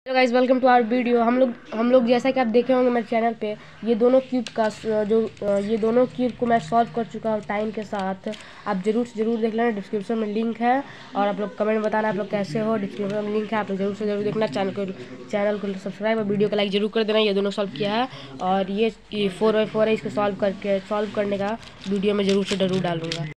Hello guys, welcome to our video. हम लोग जैसा कि आप देखे होंगे मेरे चैनल पे ये दोनों क्यूब का ये दोनों क्यूब को मैं सॉल्व कर चुका हूँ टाइम के साथ। आप जरूर से जरूर देख लेना, डिस्क्रिप्शन में लिंक है। और आप लोग कमेंट बताना आप लोग कैसे हो। डिस्क्रिप्शन में लिंक है, आप लोग जरूर से जरूर देखना। चैनल को सब्सक्राइब और वीडियो को लाइक जरूर कर देना। ये दोनों सॉल्व किया है और ये 4x4 है। इसको सॉल्व करने का वीडियो में जरूर से जरूर डालूंगा।